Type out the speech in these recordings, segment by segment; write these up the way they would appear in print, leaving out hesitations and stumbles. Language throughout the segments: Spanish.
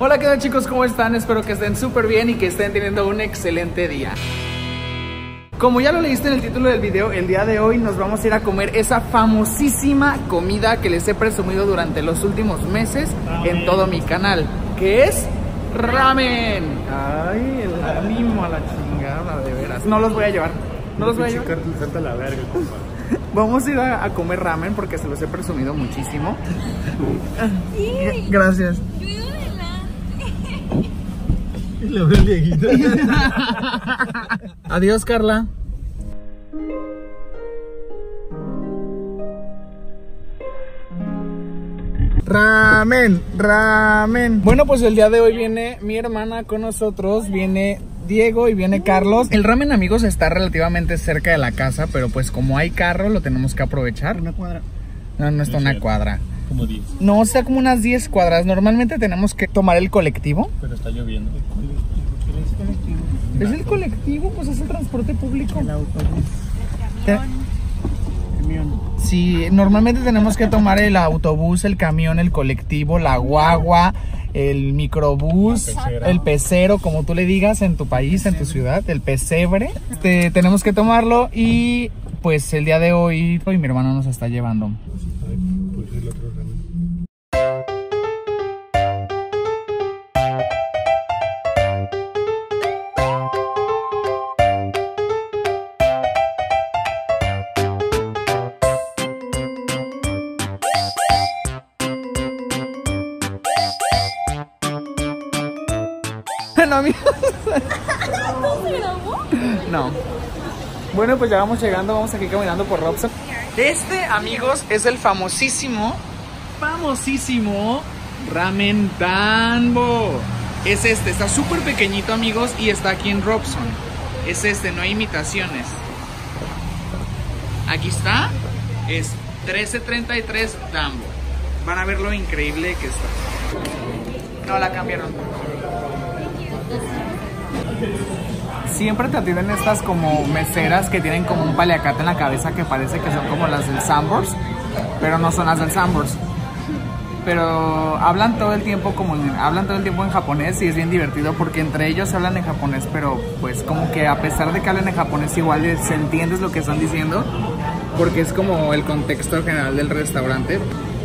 Hola, ¿qué tal chicos? ¿Cómo están? Espero que estén súper bien y que estén teniendo un excelente día. Como ya lo leíste en el título del video, el día de hoy nos vamos a ir a comer esa famosísima comida que les he presumido durante los últimos meses en todo mi canal, que es ramen. Ay, el ánimo a la chingada, de veras. No los voy a llevar, no los voy a llevar. Salta la verga, compa. Vamos a ir a comer ramen porque se los he presumido muchísimo. Gracias. Lo veo viejito. Adiós, Carla. Ramen, ramen. Bueno, pues el día de hoy viene mi hermana con nosotros, viene Diego y viene Carlos. El ramen, amigos, está relativamente cerca de la casa, pero pues como hay carro lo tenemos que aprovechar. Una cuadra. No, no está una cuadra. Como 10. No, está como unas 10 cuadras. Normalmente tenemos que tomar el colectivo. Pero está lloviendo. ¿Es el colectivo? Pues es el transporte público. El autobús. Camión. Sí, normalmente tenemos que tomar el autobús, el camión, el colectivo, la guagua, el microbús, el pecero, como tú le digas en tu país, en tu ciudad, el pesebre. Tenemos que tomarlo y pues el día de hoy mi hermano nos está llevando. Pues el otro ramen. No, amigos. No. Bueno, pues ya vamos llegando, vamos aquí caminando por Robson. Amigos, es el famosísimo Ramen Danbo. Es está súper pequeñito, amigos, y está aquí en Robson. Es no hay imitaciones. Aquí está, es 13.33 Danbo. Van a ver lo increíble que está. No, la cambiaron. Siempre te atienden estas como meseras que tienen como un paliacate en la cabeza que parece que son como las del Sambors, pero no son las del Sambors. Pero hablan todo el tiempo en japonés y es bien divertido porque entre ellos hablan en japonés, pero pues como que a pesar de que hablan en japonés igual se entiendes lo que están diciendo porque es como el contexto general del restaurante.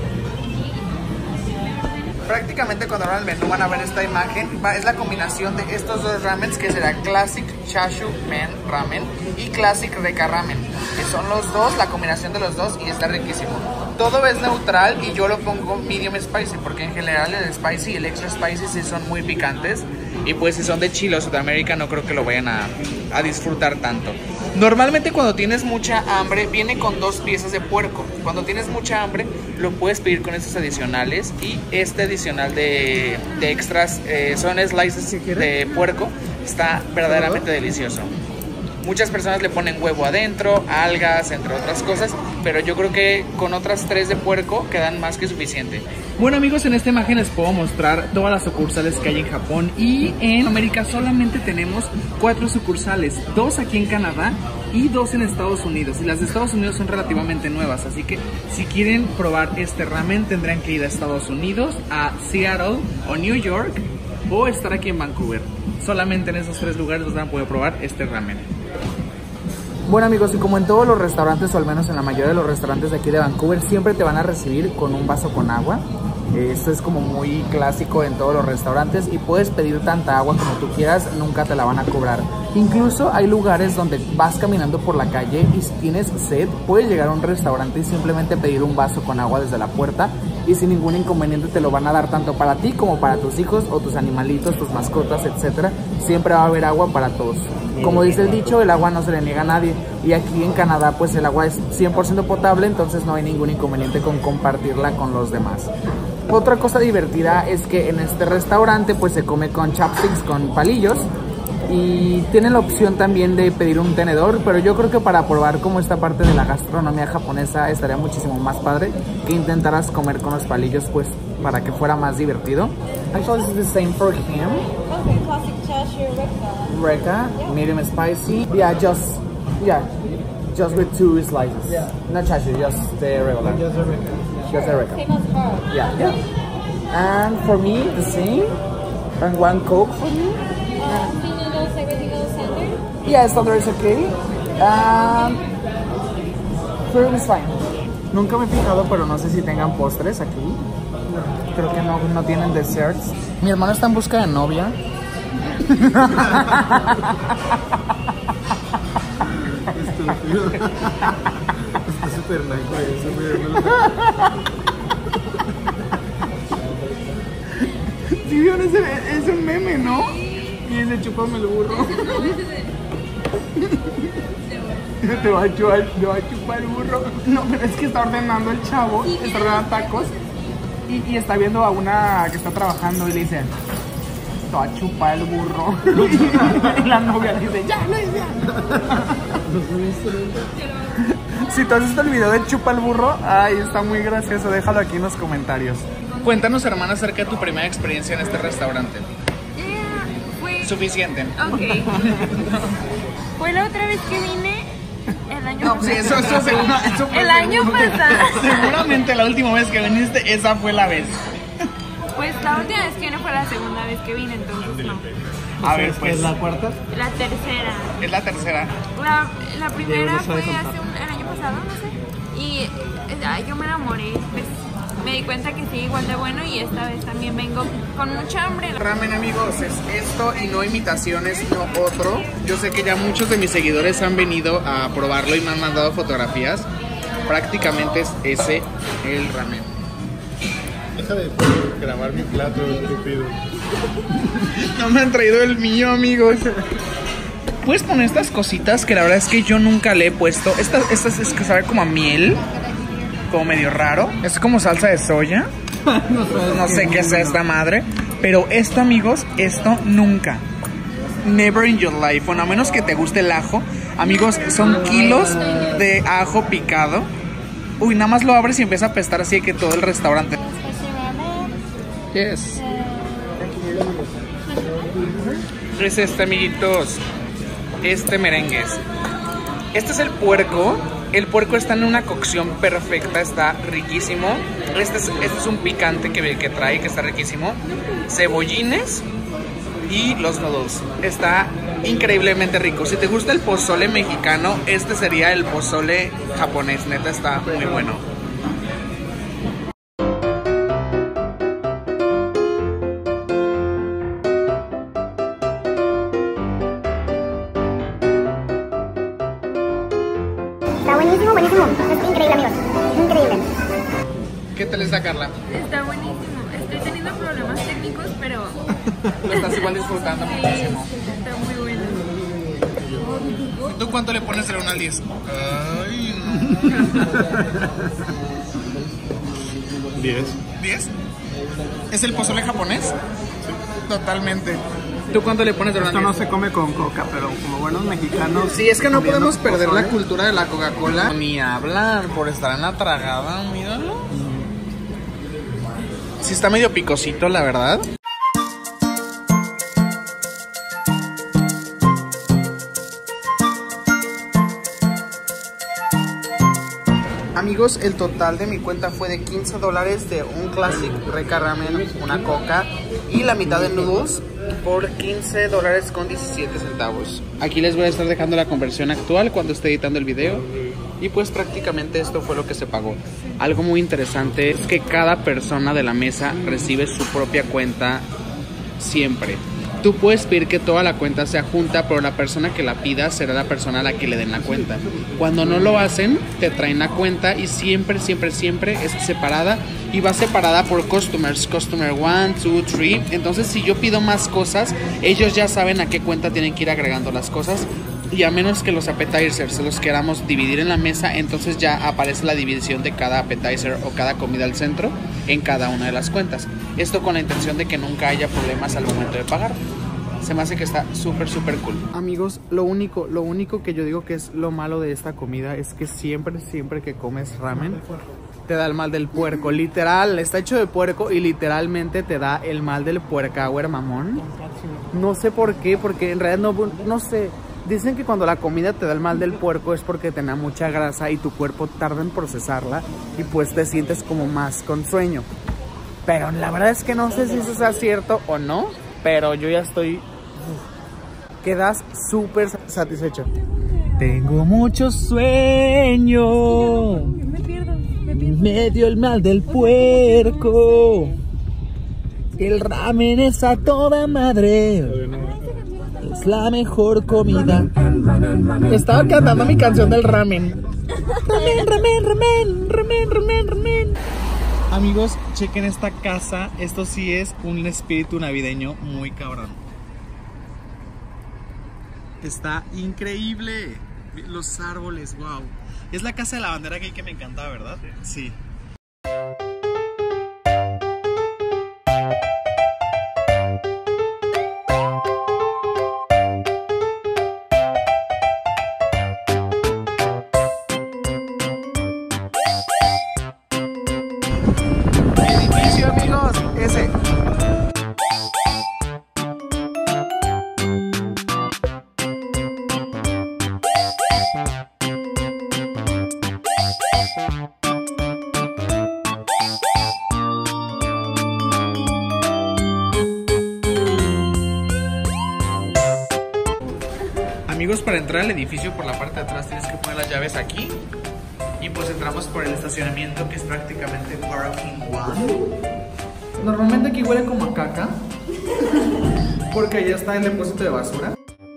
Prácticamente cuando abran el menú van a ver esta imagen. Es la combinación de estos dos ramens, que será Classic Chashu Men Ramen y Classic Reka Ramen, que son los dos, la combinación de los dos, y está riquísimo. Todo es neutral y yo lo pongo medium spicy porque en general el spicy y el extra spicy sí son muy picantes, y pues si son de Chile o Sudamérica no creo que lo vayan a disfrutar tanto. Normalmente cuando tienes mucha hambre viene con 2 piezas de puerco. Cuando tienes mucha hambre lo puedes pedir con estos adicionales, y este adicional de extras son slices de puerco. Está verdaderamente delicioso. Muchas personas le ponen huevo adentro, algas, entre otras cosas, pero yo creo que con otras 3 de puerco quedan más que suficiente. Bueno, amigos, en esta imagen les puedo mostrar todas las sucursales que hay en Japón, y en América solamente tenemos 4 sucursales, 2 aquí en Canadá y 2 en Estados Unidos, y las de Estados Unidos son relativamente nuevas, así que si quieren probar este ramen tendrán que ir a Estados Unidos, a Seattle o New York, o estar aquí en Vancouver. Solamente en esos 3 lugares los van a poder probar este ramen. Bueno, amigos, y como en todos los restaurantes, o al menos en la mayoría de los restaurantes de aquí de Vancouver, siempre te van a recibir con un vaso con agua. Esto es como muy clásico en todos los restaurantes, y puedes pedir tanta agua como tú quieras, nunca te la van a cobrar. Incluso hay lugares donde vas caminando por la calle y si tienes sed, puedes llegar a un restaurante y simplemente pedir un vaso con agua desde la puerta, y sin ningún inconveniente te lo van a dar tanto para ti como para tus hijos o tus animalitos, tus mascotas, etc. Siempre va a haber agua para todos. Como dice el dicho, el agua no se le niega a nadie, y aquí en Canadá pues el agua es 100% potable, entonces no hay ningún inconveniente con compartirla con los demás. Otra cosa divertida es que en este restaurante pues se come con chopsticks, con palillos, y tienen la opción también de pedir un tenedor, pero yo creo que para probar como esta parte de la gastronomía japonesa estaría muchísimo más padre que intentaras comer con los palillos, pues para que fuera más divertido. Actually, this is the same for him. Okay, classic chashu Reka, Yeah. medium spicy. Yeah, just with 2 slices. Yeah. Not chashu, just the regular. Just a record. Just the Reka. Same as her. Yeah. And for me, the same. And one Coke for me. Three noodles, everything else standard. Yeah, standard is okay. Fruit is fine. Nunca me he fijado, pero no sé si tengan postres aquí. Creo que no tienen desserts. Mi hermano está en busca de novia. Está súper naco eso, güey. ¿Sí vieron ese? Es un meme, ¿no? Y ese chúpame el burro. Te va a chupar el burro. No, pero es que está ordenando el chavo, está ordenando tacos y está viendo a una que está trabajando y le dice, te va a chupar el burro. Y la novia le dice, ya, Si tú has visto el video de chupa el burro, ay, está muy gracioso, déjalo aquí en los comentarios. Cuéntanos, hermana, acerca de tu primera experiencia en este restaurante. Fue... Suficiente. Ok. Fue la otra vez que vine el año No, pasado. sí, eso fue El año seguro. pasado. Seguramente la última vez que viniste, esa fue la vez. Pues la última vez que vine fue la segunda vez que vine, entonces no. A ver, pues. ¿Es la cuarta? La tercera. Es la tercera. La primera no sabe fue contar. el año pasado, no sé. Y yo me enamoré. Pues me di cuenta que sigue igual de bueno y esta vez también vengo con mucha hambre. Ramen, amigos, es esto y no imitaciones, sino otro. Yo sé que ya muchos de mis seguidores han venido a probarlo y me han mandado fotografías. Prácticamente es ese el ramen. Deja de grabar mi plato, estúpido. No me han traído el mío, amigos. Puedes poner estas cositas que la verdad es que yo nunca le he puesto. Esta es que sabe como a miel, como medio raro. Es como salsa de soya. No sé qué es esta madre. Pero esto, amigos, esto nunca. Never in your life. Bueno, a menos que te guste el ajo. Amigos, son kilos de ajo picado. Uy, nada más lo abres y empieza a apestar así que todo el restaurante. Yes. Es este, amiguitos. Este merengues. Este es el puerco. El puerco está en una cocción perfecta. Está riquísimo. Este es un picante que trae, que está riquísimo. Cebollines y los noodles. Está increíblemente rico. Si te gusta el pozole mexicano, este sería el pozole japonés. Neta, está muy bueno. Está buenísimo, buenísimo. Es increíble, amigos. Increíble. ¿Qué tal está, Carla? Está buenísimo. Estoy teniendo problemas técnicos, pero Lo estás igual disfrutando muchísimo. está muy bueno. ¿Tú cuánto le pones del 1 al 10? Ay, no. 10. ¿10? ¿Es el pozole japonés? Sí. Totalmente. ¿Tú cuánto le pones del 1 al 10? Esto no se come con coca, pero como buenos mexicanos. Sí, es que no comiendo podemos perder la pozole. cultura de la Coca-Cola. Ni hablar por estar en la tragada, míralo. Sí está medio picosito, la verdad. Amigos, el total de mi cuenta fue de $15 de un Classic Reca Ramen, una coca y la mitad de noodles por $15 con 17 centavos. Aquí les voy a estar dejando la conversión actual cuando esté editando el video. Y pues prácticamente esto fue lo que se pagó. Algo muy interesante es que cada persona de la mesa recibe su propia cuenta siempre. Tú puedes pedir que toda la cuenta sea junta, pero la persona que la pida será la persona a la que le den la cuenta. Cuando no lo hacen, te traen la cuenta y siempre, siempre, siempre es separada. Y va separada por customers, customer 1, 2, 3. Entonces si yo pido más cosas, ellos ya saben a qué cuenta tienen que ir agregando las cosas. Y a menos que los appetizers se los queramos dividir en la mesa, entonces ya aparece la división de cada appetizer o cada comida al centro en cada una de las cuentas. Esto con la intención de que nunca haya problemas al momento de pagar. Se me hace que está súper, súper cool. Amigos, lo único que yo digo que es lo malo de esta comida es que siempre que comes ramen te da el mal del puerco. Literal, está hecho de puerco y literalmente te da el mal del puercahuer mamón. No sé por qué, porque en realidad no sé. Dicen que cuando la comida te da el mal del puerco es porque tenía mucha grasa y tu cuerpo tarda en procesarla y pues te sientes como más con sueño. Pero la verdad es que no sé si eso sea cierto o no. pero yo ya estoy... Quedas súper satisfecho. Tengo mucho sueño. Me pierdo. Me dio el mal del puerco. El ramen es a toda madre. Es la mejor comida. Estaba cantando mi canción del ramen. Ramen. Amigos, chequen esta casa. Esto sí es un espíritu navideño muy cabrón. Está increíble. Los árboles, wow. Es la casa de la bandera gay que me encantaba, ¿verdad? Sí. Edificio, amigos, ese. Amigos, para entrar al edificio por la parte de atrás tienes que poner las llaves aquí. Y pues entramos por el estacionamiento, que es prácticamente parking one. Normalmente aquí huele como a caca, porque allá está el depósito de basura.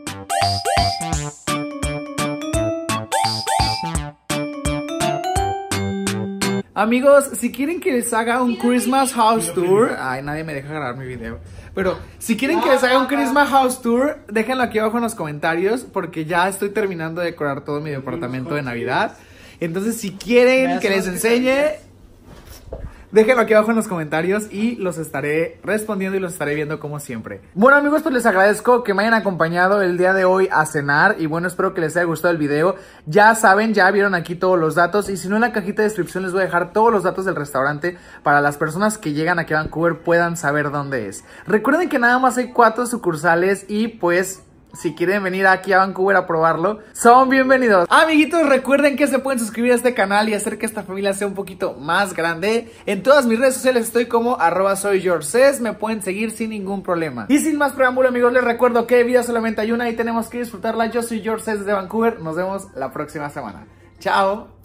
Amigos, si quieren que les haga un Christmas House Tour... Ay, nadie me deja grabar mi video. Pero si quieren que les haga un Christmas House Tour, déjenlo aquí abajo en los comentarios, porque ya estoy terminando de decorar todo mi departamento de Navidad. Entonces, si quieren que les enseñe, déjenlo aquí abajo en los comentarios y los estaré respondiendo y los estaré viendo como siempre. Bueno, amigos, pues les agradezco que me hayan acompañado el día de hoy a cenar. Y bueno, espero que les haya gustado el video. Ya saben, ya vieron aquí todos los datos. Y si no, en la cajita de descripción les voy a dejar todos los datos del restaurante, para las personas que llegan aquí a Vancouver puedan saber dónde es. Recuerden que nada más hay 4 sucursales y pues... si quieren venir aquí a Vancouver a probarlo, son bienvenidos. Amiguitos, recuerden que se pueden suscribir a este canal y hacer que esta familia sea un poquito más grande. En todas mis redes sociales estoy como @soygeorges. Me pueden seguir sin ningún problema. Y sin más preámbulo, amigos, les recuerdo que vida solamente hay una y tenemos que disfrutarla. Yo soy Georges desde Vancouver. Nos vemos la próxima semana. Chao.